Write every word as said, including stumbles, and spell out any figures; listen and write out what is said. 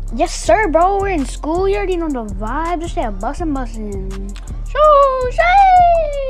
Yes, sir, bro. We're in school. You already know the vibe. Just say a bussin' bussin'. Shoo, shay!